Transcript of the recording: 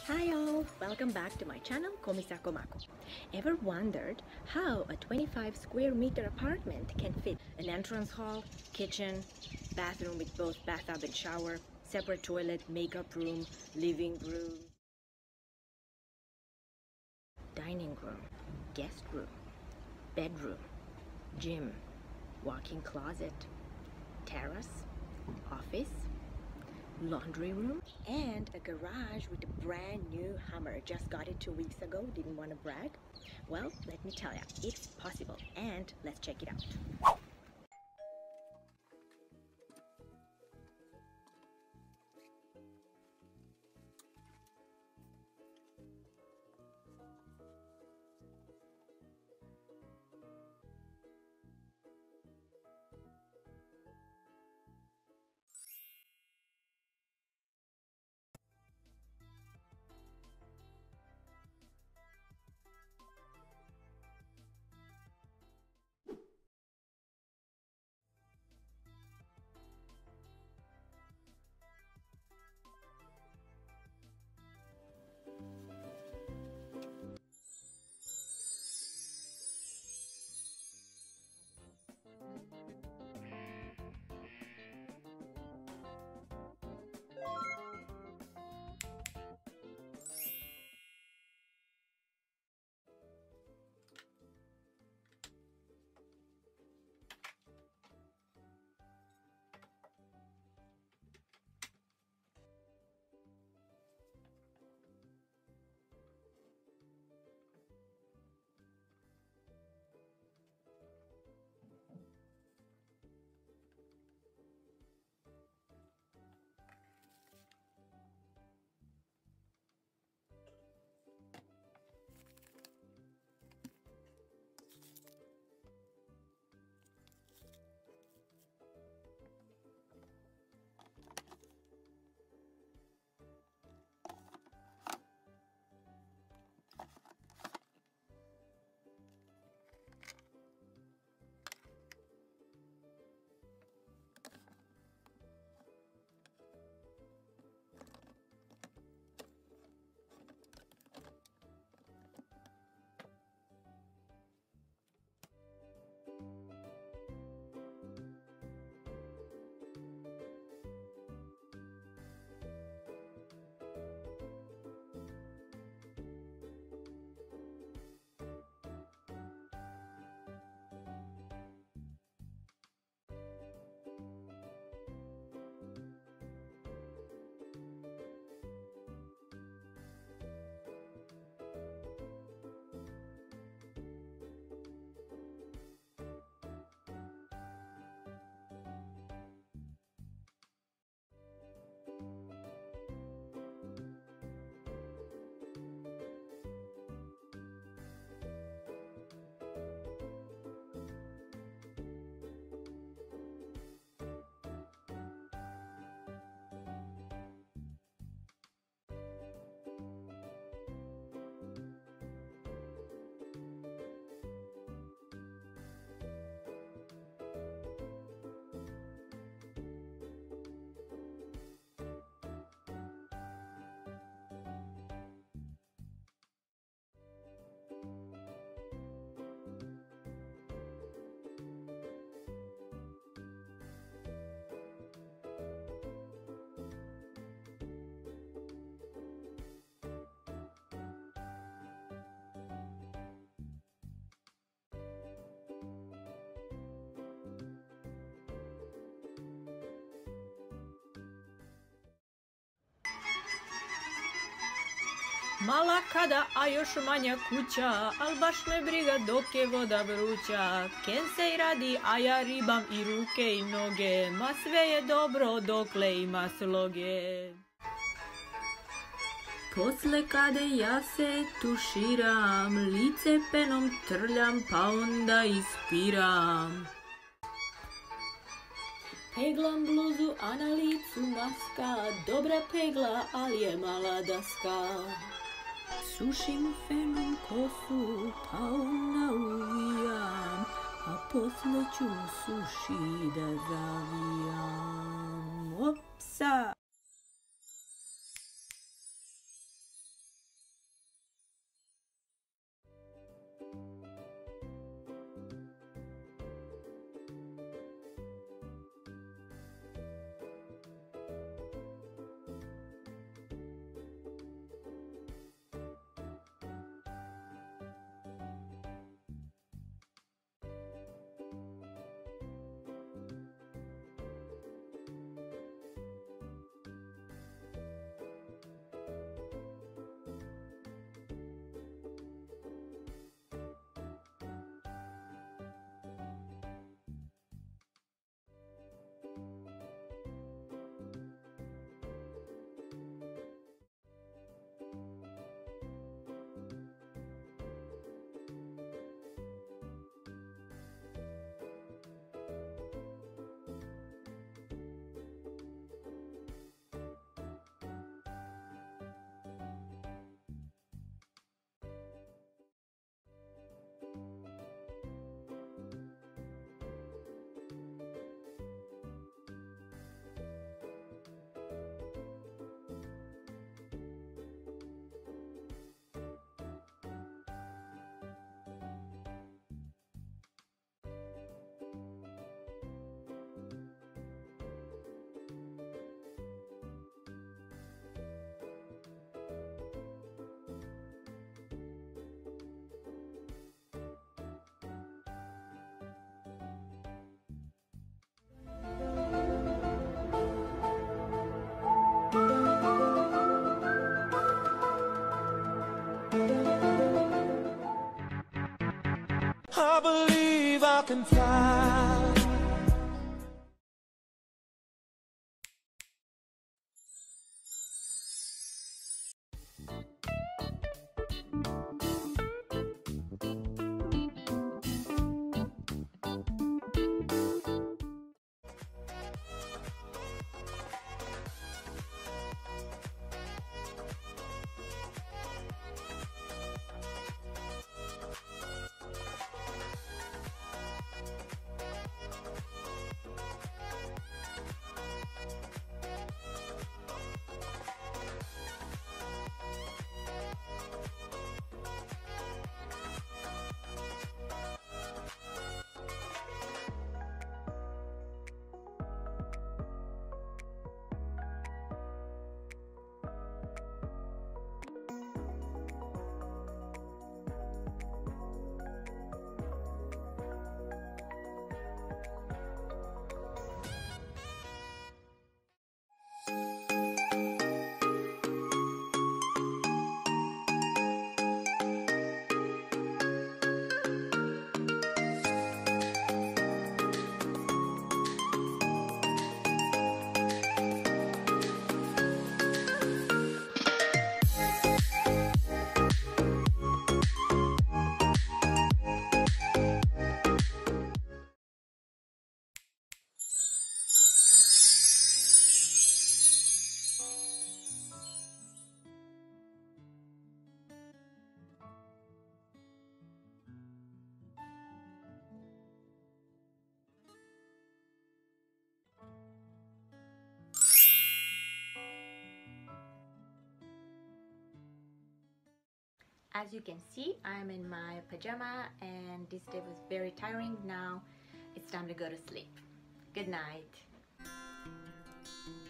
Hi all, welcome back to my channel Komisako Mako. Ever wondered how a 25 square meter apartment can fit an entrance hall, kitchen, bathroom with both bathtub and shower, separate toilet, makeup room, living room, dining room, guest room, bedroom, gym, walk-in closet, terrace, office, laundry room, and a garage with a brand new Hummer. Just got it 2 weeks ago, didn't want to brag. Well, let me tell you, it's possible, and let's check it out. Mala kada, a još manja kuća, al baš me briga dok je voda vruća. Ken se i radi, a ja ribam i ruke i noge, ma sve je dobro dokle ima sloge. Posle kade ja se tuširam, lice penom trljam pa onda ispiram. Peglam bluzu, a na licu maska, dobra pegla, ali je mala daska. Sušim fenom kosu, pa onda uvijam, a posle ću suši da zavijam. Opsa! I believe I can fly. As you can see, I'm in my pajama and this day was very tiring. Now it's time to go to sleep. Good night.